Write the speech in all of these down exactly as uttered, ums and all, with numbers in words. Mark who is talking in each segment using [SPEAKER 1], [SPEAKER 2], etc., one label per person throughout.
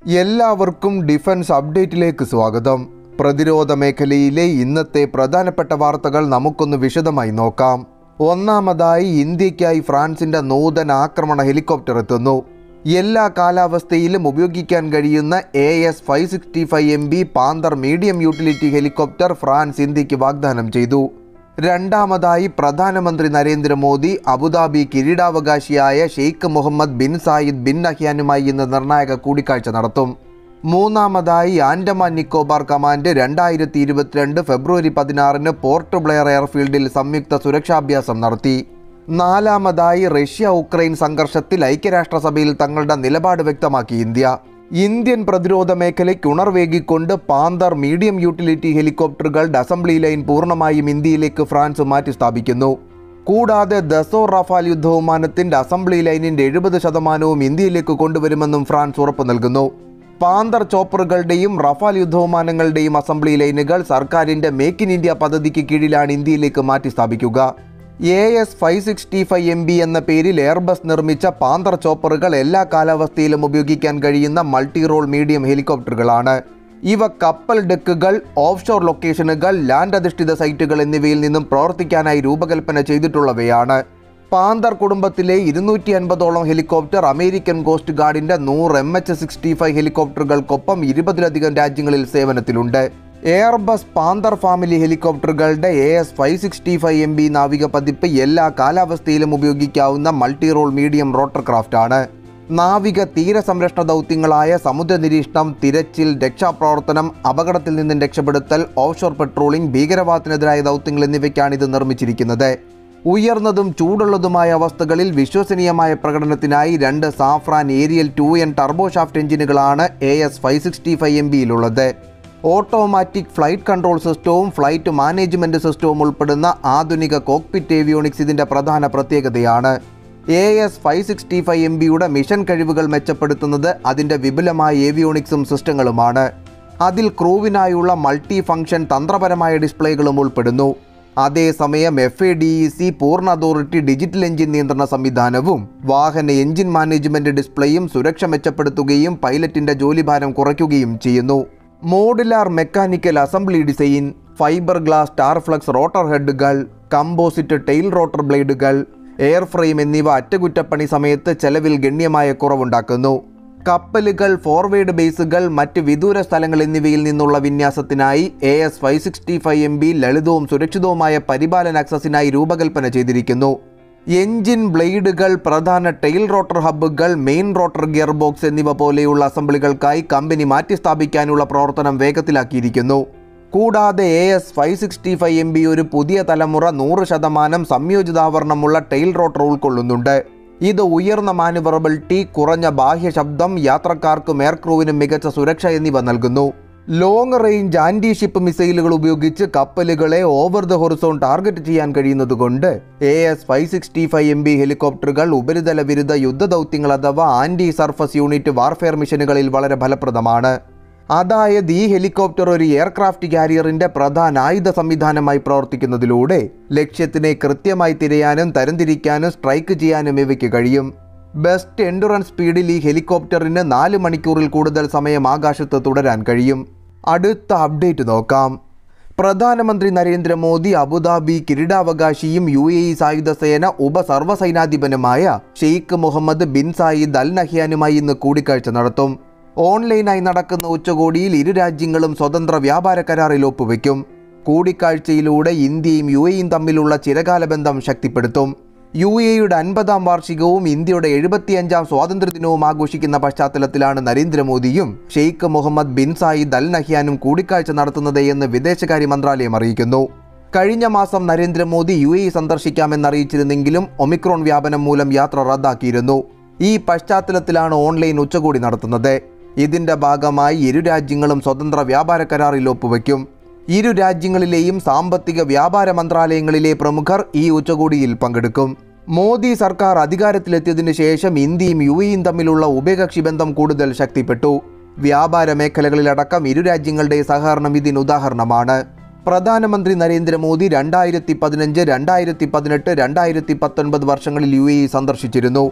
[SPEAKER 1] എല്ലാവർക്കും ഡിഫൻസ് അപ്ഡേറ്റിലേക്ക് സ്വാഗതം. പ്രതിരോധ മേഖലയിലെ ഇന്നത്തെ പ്രധാനപ്പെട്ട വാർത്തകൾ നമുക്കൊന്ന് വിശദമായി നോക്കാം. ഒന്നാമതായി, ഇന്ത്യയ്ക്കായി ഫ്രാൻസിന്റെ നൂതന ആക്രമണ ഹെലികോപ്റ്റർ എത്തുന്നു. എല്ലാ കാലാവസ്ഥയിലും ഉപയോഗിക്കാൻ കഴിയുന്ന A S five sixty five M B Panther medium utility helicopter France ഇന്ത്യക്ക് വാഗ്ദാനം ചെയ്തു. രണ്ടാമതായി, പ്രധാനമന്ത്രി നരേന്ദ്രമോദി അബുദാബി കിരീടാവകാശിയായ Sheikh Mohammed bin Zayed bin നഹ്യാനുമായി ഇന്ന് നിർണായക കൂടിക്കാഴ്ച നടത്തും. മൂന്നാമതായി, ആൻഡമാൻ നിക്കോബാർ കമാൻഡ് രണ്ടായിരത്തി ഇരുപത്തിരണ്ട് ഫെബ്രുവരി പതിനാറിന് പോർട്ട് ബ്ലെയർ എയർഫീൽഡിൽ സംയുക്ത സുരക്ഷാഭ്യാസം നടത്തി. നാലാമതായി, റഷ്യ ഉക്രൈൻ സംഘർഷത്തിൽ ഐക്യരാഷ്ട്രസഭയിൽ തങ്ങളുടെ നിലപാട് വ്യക്തമാക്കി ഇന്ത്യ. ഇന്ത്യൻ പ്രതിരോധ മേഖലയ്ക്ക് ഉണർവേകിക്കൊണ്ട് പാന്തർ മീഡിയം യൂട്ടിലിറ്റി ഹെലികോപ്റ്ററുകളുടെ അസംബ്ലി ലൈൻ പൂർണ്ണമായും ഇന്ത്യയിലേക്ക് ഫ്രാൻസ് മാറ്റി സ്ഥാപിക്കുന്നു. കൂടാതെ ദസോ റഫാൽ യുദ്ധവിമാനത്തിന്റെ അസംബ്ലി ലൈനിന്റെ എഴുപത് ശതമാനവും ഇന്ത്യയിലേക്ക് കൊണ്ടുവരുമെന്നും ഫ്രാൻസ് ഉറപ്പു നൽകുന്നു. പാന്തർ ചോപ്പറുകളുടെയും റഫാൽ യുദ്ധവിമാനങ്ങളുടെയും അസംബ്ലി ലൈനുകൾ സർക്കാരിന്റെ മേക്ക് ഇൻ ഇന്ത്യ പദ്ധതിക്ക് കീഴിലാണ് ഇന്ത്യയിലേക്ക് മാറ്റി സ്ഥാപിക്കുക. A S five sixty five M B എന്ന പേരിൽ എയർബസ് നിർമ്മിച്ച പാന്തർ ചോപ്പറുകൾ എല്ലാ കാലാവസ്ഥയിലും ഉപയോഗിക്കാൻ കഴിയുന്ന മൾട്ടി റോൾ മീഡിയം ഹെലികോപ്റ്ററുകളാണ്. ഇവ കപ്പൽ ഡെക്കുകൾ, ഓഫ്ഷോർ ലൊക്കേഷനുകൾ, ലാൻഡ് അധിഷ്ഠിത സൈറ്റുകൾ എന്നിവയിൽ നിന്നും പ്രവർത്തിക്കാനായി രൂപകൽപ്പന ചെയ്തിട്ടുള്ളവയാണ്. പാന്തർ കുടുംബത്തിലെ ഇരുന്നൂറ്റി അൻപതോളം ഹെലികോപ്റ്റർ അമേരിക്കൻ കോസ്റ്റ് ഗാർഡിന്റെ നൂറ് എം എച്ച് സിക്സ്റ്റി ഫൈവ് ഹെലികോപ്റ്ററുകൾക്കൊപ്പം ഇരുപതിലധികം രാജ്യങ്ങളിൽ സേവനത്തിലുണ്ട്. എയർബസ് പാന്തർ ഫാമിലി ഹെലികോപ്റ്ററുകളുടെ A S five sixty five M B നാവിക പതിപ്പ് എല്ലാ കാലാവസ്ഥയിലും ഉപയോഗിക്കാവുന്ന multi role medium rotorcraft ആണ്. നാവിക തീരസംരക്ഷണ ദൗത്യങ്ങളായ സമുദ്ര നിരീക്ഷണം, തിരച്ചിൽ, രക്ഷാപ്രവർത്തനം, അപകടത്തിൽ നിന്നും രക്ഷപ്പെടുത്തൽ, ഓഫ്ഷോർ പെട്രോളിംഗ്, ഭീകരവാദത്തിനെതിരായ ദൗത്യങ്ങൾ എന്നിവയ്ക്കാണ് ഇത് നിർമ്മിച്ചിരിക്കുന്നത്. ഉയർന്നതും ചൂടുള്ളതുമായ അവസ്ഥകളിൽ വിശ്വസനീയമായ പ്രകടനത്തിനായി രണ്ട് Safran Arriel two N turboshaft എഞ്ചിനുകളാണ് A S five sixty five M ബിയിലുള്ളത്. ഓട്ടോമാറ്റിക് ഫ്ലൈറ്റ് കൺട്രോൾ സിസ്റ്റവും ഫ്ലൈറ്റ് മാനേജ്മെൻറ്റ് സിസ്റ്റവും ഉൾപ്പെടുന്ന ആധുനിക കോക്പിറ്റ് ഏവിയോണിക്സ് ഇതിൻ്റെ പ്രധാന പ്രത്യേകതയാണ്. A S five sixty five M ബിയുടെ മിഷൻ കഴിവുകൾ മെച്ചപ്പെടുത്തുന്നത് അതിൻ്റെ വിപുലമായ ഏവിയോണിക്സും സിസ്റ്റങ്ങളുമാണ്. അതിൽ ക്രൂവിനായുള്ള മൾട്ടി ഫംഗ്ഷൻ തന്ത്രപരമായ ഡിസ്പ്ലേകളും ഉൾപ്പെടുന്നു. അതേസമയം F A D E C പൂർണ്ണ അതോറിറ്റി ഡിജിറ്റൽ എഞ്ചിൻ നിയന്ത്രണ സംവിധാനവും വാഹന എഞ്ചിൻ മാനേജ്മെൻറ്റ് ഡിസ്പ്ലേയും സുരക്ഷ മെച്ചപ്പെടുത്തുകയും പൈലറ്റിൻ്റെ ജോലിഭാരം കുറയ്ക്കുകയും ചെയ്യുന്നു. Modular mechanical assembly design, fibreglass star flex rotor ഹെഡുകൾ, കമ്പോസിറ്റ് ടെയിൽ റോട്ടർ ബ്ലേഡുകൾ, എയർ ഫ്രെയിം എന്നിവ അറ്റകുറ്റപ്പണി സമയത്ത് ചെലവിൽ ഗണ്യമായ കുറവുണ്ടാക്കുന്നു. കപ്പലുകൾ, ഫോർവേഡ് ബേസുകൾ, മറ്റ് വിദൂര സ്ഥലങ്ങൾ എന്നിവയിൽ നിന്നുള്ള വിന്യാസത്തിനായി A S five sixty five M B ലളിതവും സുരക്ഷിതവുമായ പരിപാലന ആക്സസിനായി രൂപകൽപ്പന ചെയ്തിരിക്കുന്നു. എഞ്ചിൻ ബ്ലേഡുകൾ, പ്രധാന ടെയിൽ റോട്ടർ ഹബ്ബുകൾ, മെയിൻ റോട്ടർ ഗിയർ ബോക്സ് എന്നിവ പോലെയുള്ള അസംബ്ലികൾക്കായി കമ്പനി മാറ്റിസ്ഥാപിക്കാനുള്ള പ്രവർത്തനം വേഗത്തിലാക്കിയിരിക്കുന്നു. കൂടാതെ A S five sixty five M B ഒരു പുതിയ തലമുറ നൂറ് ശതമാനം സംയോജിതാവരണമുള്ള ടെയിൽ റോട്ടർ ഉൾക്കൊള്ളുന്നുണ്ട്. ഇത് ഉയർന്ന മാനുവറബിലിറ്റി, കുറഞ്ഞ ബാഹ്യ ശബ്ദം, യാത്രക്കാർക്കും എയർക്രൂവിനും മികച്ച സുരക്ഷ എന്നിവ നൽകുന്നു. ലോങ് റേഞ്ച് ആൻറ്റി ഷിപ്പ് മിസൈലുകൾ ഉപയോഗിച്ച് കപ്പലുകളെ ഓവർ ദ ഹൊറിസോൺ ടാർഗറ്റ് ചെയ്യാൻ കഴിയുന്നതുകൊണ്ട് A S five sixty five M B ഹെലികോപ്റ്ററുകൾ ഉപരിതല വിരുദ്ധ യുദ്ധ ദൗത്യങ്ങൾ അഥവാ ആൻറ്റി സർഫസ് യൂണിറ്റ് വാർഫെയർ മിഷനുകളിൽ വളരെ ഫലപ്രദമാണ്. അതായത് ഈ ഹെലികോപ്റ്റർ ഒരു എയർക്രാഫ്റ്റ് കാരിയറിന്റെ പ്രധാന ആയുധ സംവിധാനമായി പ്രവർത്തിക്കുന്നതിലൂടെ ലക്ഷ്യത്തിനെ കൃത്യമായി തിരയാനും തരംതിരിക്കാനും സ്ട്രൈക്ക് ചെയ്യാനും ഇവയ്ക്ക് കഴിയും. ബെസ്റ്റ് എൻഡുറൻസ് സ്പീഡിൽ ഈ ഹെലികോപ്റ്ററിന് നാല് മണിക്കൂറിൽ കൂടുതൽ സമയം ആകാശത്ത് തുടരാൻ കഴിയും. അടുത്ത അപ്ഡേറ്റ് നോക്കാം. പ്രധാനമന്ത്രി Narendra Modi Abu Dhabi കിരീടാവകാശിയും U A E സായുധ സേന ഉപ സർവ്വസൈനാധിപനുമായ Sheikh Mohammed bin Zayed Al നഹ്യാനുമായി ഇന്ന് കൂടിക്കാഴ്ച നടത്തും. ഓൺലൈനായി നടക്കുന്ന ഉച്ചകോടിയിൽ ഇരു രാജ്യങ്ങളും സ്വതന്ത്ര വ്യാപാര കരാറിൽ ഒപ്പുവെക്കും. കൂടിക്കാഴ്ചയിലൂടെ ഇന്ത്യയും യു എയും തമ്മിലുള്ള ചിരകാല ബന്ധം ശക്തിപ്പെടുത്തും. യു എയുടെ അൻപതാം വാർഷികവും ഇന്ത്യയുടെ എഴുപത്തിയഞ്ചാം സ്വാതന്ത്ര്യദിനവും ആഘോഷിക്കുന്ന പശ്ചാത്തലത്തിലാണ് നരേന്ദ്രമോദിയും Sheikh Mohammed bin Zayed Al നഹ്യാനും കൂടിക്കാഴ്ച നടത്തുന്നത് എന്ന് വിദേശകാര്യ മന്ത്രാലയം അറിയിക്കുന്നു. കഴിഞ്ഞ മാസം നരേന്ദ്രമോദി യു എ സന്ദർശിക്കാമെന്നറിയിച്ചിരുന്നെങ്കിലും ഒമിക്രോൺ വ്യാപനം മൂലം യാത്ര റദ്ദാക്കിയിരുന്നു. ഈ പശ്ചാത്തലത്തിലാണ് ഓൺലൈൻ ഉച്ചകോടി നടത്തുന്നത്. ഇതിന്റെ ഭാഗമായി ഇരു രാജ്യങ്ങളും സ്വതന്ത്ര വ്യാപാര കരാറിൽ ഒപ്പുവെക്കും. ഇരു രാജ്യങ്ങളിലെയും സാമ്പത്തിക വ്യാപാര മന്ത്രാലയങ്ങളിലെ പ്രമുഖർ ഈ ഉച്ചകോടിയിൽ പങ്കെടുക്കും. മോദി സർക്കാർ അധികാരത്തിലെത്തിയതിനു ശേഷം ഇന്ത്യയും യു എയും തമ്മിലുള്ള ഉഭയകക്ഷി ബന്ധം കൂടുതൽ ശക്തിപ്പെട്ടു. വ്യാപാര മേഖലകളിലടക്കം ഇരു രാജ്യങ്ങളുടെ സഹകരണം ഇതിന് ഉദാഹരണമാണ്. പ്രധാനമന്ത്രി നരേന്ദ്രമോദി രണ്ടായിരത്തി പതിനഞ്ച് രണ്ടായിരത്തി പതിനെട്ട് രണ്ടായിരത്തി പത്തൊൻപത് വർഷങ്ങളിൽ യു എ ഇ സന്ദർശിച്ചിരുന്നു.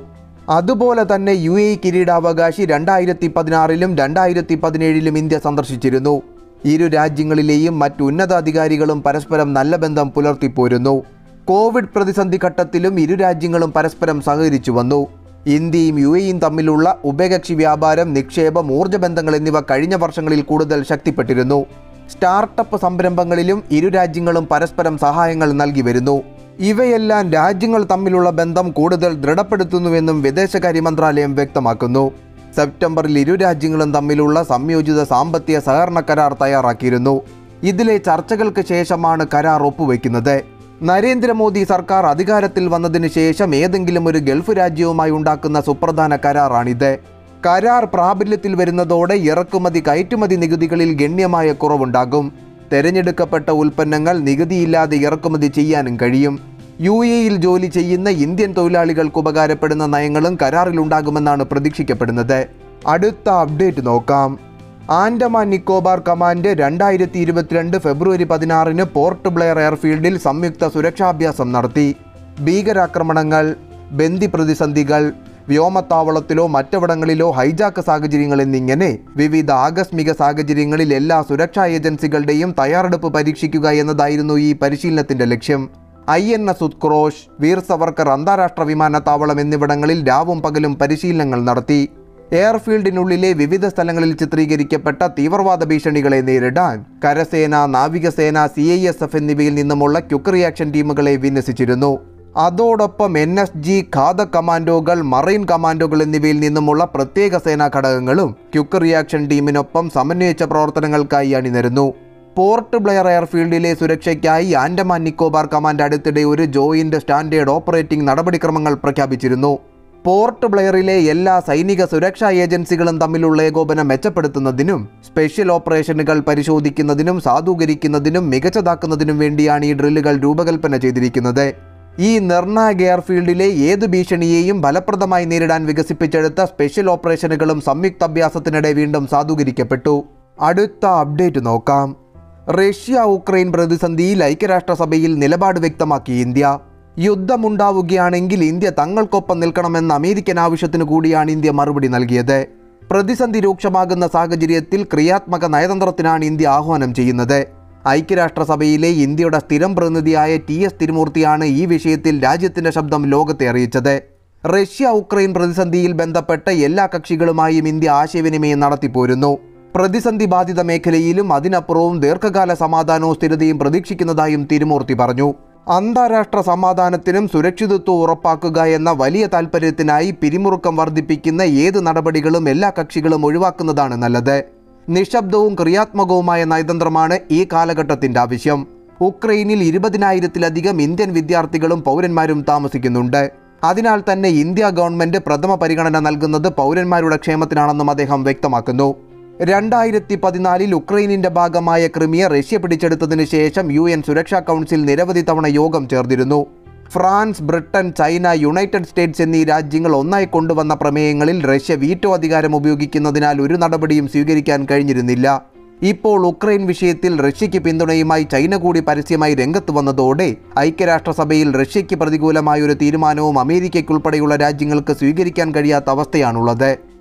[SPEAKER 1] അതുപോലെ തന്നെ യു എ കിരീടാവകാശി രണ്ടായിരത്തി പതിനാറിലും രണ്ടായിരത്തി പതിനേഴിലും ഇന്ത്യ സന്ദർശിച്ചിരുന്നു. ഇരു രാജ്യങ്ങളിലെയും മറ്റ് ഉന്നതാധികാരികളും പരസ്പരം നല്ല ബന്ധം പുലർത്തിപ്പോരുന്നു. കോവിഡ് പ്രതിസന്ധി ഘട്ടത്തിലും ഇരു രാജ്യങ്ങളും പരസ്പരം സഹകരിച്ചു വന്നു. ഇന്ത്യയും യു എയും തമ്മിലുള്ള ഉഭയകക്ഷി വ്യാപാരം, നിക്ഷേപം, ഊർജ്ജ ബന്ധങ്ങൾ എന്നിവ കഴിഞ്ഞ വർഷങ്ങളിൽ കൂടുതൽ ശക്തിപ്പെട്ടിരുന്നു. സ്റ്റാർട്ടപ്പ് സംരംഭങ്ങളിലും ഇരു രാജ്യങ്ങളും പരസ്പരം സഹായങ്ങൾ നൽകി വരുന്നു. ഇവയെല്ലാം രാജ്യങ്ങൾ തമ്മിലുള്ള ബന്ധം കൂടുതൽ ദൃഢപ്പെടുത്തുന്നുവെന്നും വിദേശകാര്യ മന്ത്രാലയം വ്യക്തമാക്കുന്നു. സെപ്റ്റംബറിൽ ഇരു രാജ്യങ്ങളും തമ്മിലുള്ള സംയോജിത സാമ്പത്തിക സഹകരണ കരാർ തയ്യാറാക്കിയിരുന്നു. ഇതിലെ ചർച്ചകൾക്ക് ശേഷമാണ് കരാർ ഒപ്പുവെക്കുന്നത്. നരേന്ദ്രമോദി സർക്കാർ അധികാരത്തിൽ വന്നതിന് ശേഷം ഏതെങ്കിലും ഒരു ഗൾഫ് രാജ്യവുമായി ഉണ്ടാക്കുന്ന സുപ്രധാന കരാറാണിത്. കരാർ പ്രാബല്യത്തിൽ വരുന്നതോടെ ഇറക്കുമതി കയറ്റുമതി നികുതികളിൽ ഗണ്യമായ കുറവുണ്ടാകും. തെരഞ്ഞെടുക്കപ്പെട്ട ഉൽപ്പന്നങ്ങൾ നികുതിയില്ലാതെ ഇറക്കുമതി ചെയ്യാനും കഴിയും. യു എയിൽ ജോലി ചെയ്യുന്ന ഇന്ത്യൻ തൊഴിലാളികൾക്ക് ഉപകാരപ്പെടുന്ന നയങ്ങളും കരാറിലുണ്ടാകുമെന്നാണ് പ്രതീക്ഷിക്കപ്പെടുന്നത്. അടുത്ത അപ്ഡേറ്റ് നോക്കാം. ആൻഡമാൻ നിക്കോബാർ കമാൻഡ് രണ്ടായിരത്തി ഇരുപത്തിരണ്ട് ഫെബ്രുവരി പതിനാറിന് പോർട്ട് ബ്ലെയർ എയർഫീൽഡിൽ സംയുക്ത സുരക്ഷാഭ്യാസം നടത്തി. ഭീകരാക്രമണങ്ങൾ, ബന്ദി പ്രതിസന്ധികൾ, വ്യോമത്താവളത്തിലോ മറ്റവിടങ്ങളിലോ ഹൈജാക്ക് സാഹചര്യങ്ങൾ എന്നിങ്ങനെ വിവിധ ആകസ്മിക സാഹചര്യങ്ങളിൽ എല്ലാ സുരക്ഷാ ഏജൻസികളുടെയും തയ്യാറെടുപ്പ് പരീക്ഷിക്കുക എന്നതായിരുന്നു ഈ പരിശീലനത്തിന്റെ ലക്ഷ്യം. I N S Utkrosh, Veer Savarkar അന്താരാഷ്ട്ര വിമാനത്താവളം എന്നിവിടങ്ങളിൽ രാവും പകലും പരിശീലനങ്ങൾ നടത്തി. എയർഫീൽഡിനുള്ളിലെ വിവിധ സ്ഥലങ്ങളിൽ ചിത്രീകരിക്കപ്പെട്ട തീവ്രവാദ ഭീഷണികളെ നേരിടാൻ കരസേന, നാവികസേന, സി ഐ എസ് എഫ് എന്നിവയിൽ നിന്നുമുള്ള ക്വിക്ക് റിയാക്ഷൻ ടീമുകളെ വിന്യസിച്ചിരുന്നു. അതോടൊപ്പം എൻ എസ് ജി, ഘാതക് കമാൻഡോകൾ, മറൈൻ കമാൻഡോകൾ എന്നിവയിൽ നിന്നുമുള്ള പ്രത്യേക സേനാ ഘടകങ്ങളും ക്വിക്ക് റിയാക്ഷൻ ടീമിനൊപ്പം സമന്വയിച്ച പ്രവർത്തനങ്ങൾക്കായി അണിനിരന്നു. പോർട്ട് ബ്ലെയർ എയർഫീൽഡിലെ സുരക്ഷയ്ക്കായി ആൻഡമാൻ നിക്കോബാർ കമാൻഡ് അടുത്തിടെ ഒരു ജോയിന്റ് സ്റ്റാൻഡേർഡ് ഓപ്പറേറ്റിംഗ് നടപടിക്രമങ്ങൾ പ്രഖ്യാപിച്ചിരുന്നു. പോർട്ട് ബ്ലെയറിലെ എല്ലാ സൈനിക സുരക്ഷാ ഏജൻസികളും തമ്മിലുള്ള ഏകോപനം മെച്ചപ്പെടുത്തുന്നതിനും സ്പെഷ്യൽ ഓപ്പറേഷനുകൾ പരിശോധിക്കുന്നതിനും സാധൂകരിക്കുന്നതിനും മികച്ചതാക്കുന്നതിനും വേണ്ടിയാണ് ഈ ഡ്രില്ലുകൾ രൂപകൽപ്പന ചെയ്തിരിക്കുന്നത്. ഈ നിർണായക എയർഫീൽഡിലെ ഏത് ഭീഷണിയെയും ഫലപ്രദമായി നേരിടാൻ വികസിപ്പിച്ചെടുത്ത സ്പെഷ്യൽ ഓപ്പറേഷനുകളും സംയുക്ത അഭ്യാസത്തിനിടെ വീണ്ടും സാധൂകരിക്കപ്പെട്ടു. അടുത്ത അപ്ഡേറ്റ് നോക്കാം. റഷ്യ ഉക്രൈൻ പ്രതിസന്ധിയിൽ ഐക്യരാഷ്ട്രസഭയിൽ നിലപാട് വ്യക്തമാക്കി ഇന്ത്യ. യുദ്ധമുണ്ടാവുകയാണെങ്കിൽ ഇന്ത്യ തങ്ങൾക്കൊപ്പം നിൽക്കണമെന്ന അമേരിക്കൻ ആവശ്യത്തിനു കൂടിയാണ് ഇന്ത്യ മറുപടി നൽകിയത്. പ്രതിസന്ധി രൂക്ഷമാകുന്ന സാഹചര്യത്തിൽ ക്രിയാത്മക നയതന്ത്രത്തിനാണ് ഇന്ത്യ ആഹ്വാനം ചെയ്യുന്നത്. ഐക്യരാഷ്ട്രസഭയിലെ ഇന്ത്യയുടെ സ്ഥിരം പ്രതിനിധിയായ ടി എസ് തിരുമൂർത്തിയാണ് ഈ വിഷയത്തിൽ രാജ്യത്തിന്റെ ശബ്ദം ലോകത്തെ അറിയിച്ചത്. റഷ്യ ഉക്രൈൻ പ്രതിസന്ധിയിൽ ബന്ധപ്പെട്ട എല്ലാ കക്ഷികളുമായും ഇന്ത്യ ആശയവിനിമയം നടത്തിപ്പോരുന്നു. പ്രതിസന്ധി ബാധിത മേഖലയിലും അതിനപ്പുറവും ദീർഘകാല സമാധാനവും സ്ഥിരതയും പ്രതീക്ഷിക്കുന്നതായും തിരുമൂർത്തി പറഞ്ഞു. അന്താരാഷ്ട്ര സമാധാനത്തിനും സുരക്ഷിതത്വവും ഉറപ്പാക്കുക എന്ന വലിയ താൽപ്പര്യത്തിനായി പിരിമുറുക്കം വർദ്ധിപ്പിക്കുന്ന ഏത് നടപടികളും എല്ലാ കക്ഷികളും ഒഴിവാക്കുന്നതാണ് നല്ലത്. നിശബ്ദവും ക്രിയാത്മകവുമായ നയതന്ത്രമാണ് ഈ കാലഘട്ടത്തിന്റെ ആവശ്യം. ഉക്രൈനിൽ ഇരുപതിനായിരത്തിലധികം ഇന്ത്യൻ വിദ്യാർത്ഥികളും പൗരന്മാരും താമസിക്കുന്നുണ്ട്. അതിനാൽ തന്നെ ഇന്ത്യ ഗവൺമെന്റ് പ്രഥമ പരിഗണന നൽകുന്നത് പൗരന്മാരുടെ ക്ഷേമത്തിനാണെന്നും അദ്ദേഹം വ്യക്തമാക്കുന്നു. രണ്ടായിരത്തി പതിനാലിൽ ഉക്രൈനിന്റെ ഭാഗമായ ക്രിമിയ റഷ്യ പിടിച്ചെടുത്തതിന് ശേഷം യു എൻ സുരക്ഷാ കൗൺസിൽ നിരവധി തവണ യോഗം ചേർന്നിരുന്നു. France, Britain, China, United States എന്നീ രാജ്യങ്ങൾ ഒന്നായി കൊണ്ടുവന്ന പ്രമേയങ്ങളിൽ റഷ്യ വീറ്റോ അധികാരം ഉപയോഗിക്കുന്നതിനാൽ ഒരു നടപടിയും സ്വീകരിക്കാൻ കഴിഞ്ഞിരുന്നില്ല. ഇപ്പോൾ ഉക്രൈൻ വിഷയത്തിൽ റഷ്യയ്ക്ക് പിന്തുണയുമായി ചൈന കൂടി പരസ്യമായി രംഗത്ത് വന്നതോടെ ഐക്യരാഷ്ട്രസഭയിൽ റഷ്യയ്ക്ക് പ്രതികൂലമായ ഒരു തീരുമാനവും അമേരിക്കയ്ക്കുൾപ്പെടെയുള്ള രാജ്യങ്ങൾക്ക് സ്വീകരിക്കാൻ കഴിയാത്ത അവസ്ഥയാണുള്ളത്.